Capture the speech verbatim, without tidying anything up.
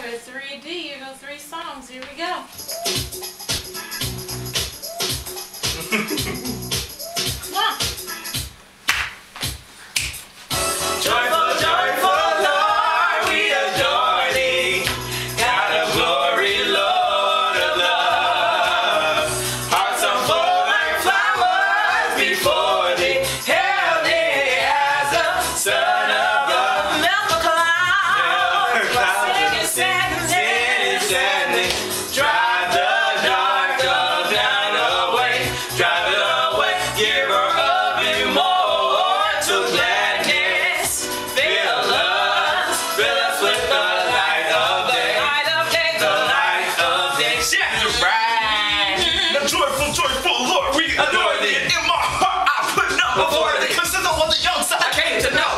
together. three D, you know, three songs. Here we go. Come on. Joyful, joyful Lord, we adore thee. God of glory, Lord of love. Hearts unfold like flowers before thee. Hail thee as the son of the milk cloud. Singing, singing, singing. Drive the dark of down away. Drive it away. Give her up and more to gladness. Fill us, fill us with the light of day. The light of day. The light of day. Yeah, you're right. The joyful, joyful Lord, we Adore thee. In my heart, I put number Before before thee. thee. Cause this is what the young side I came to know.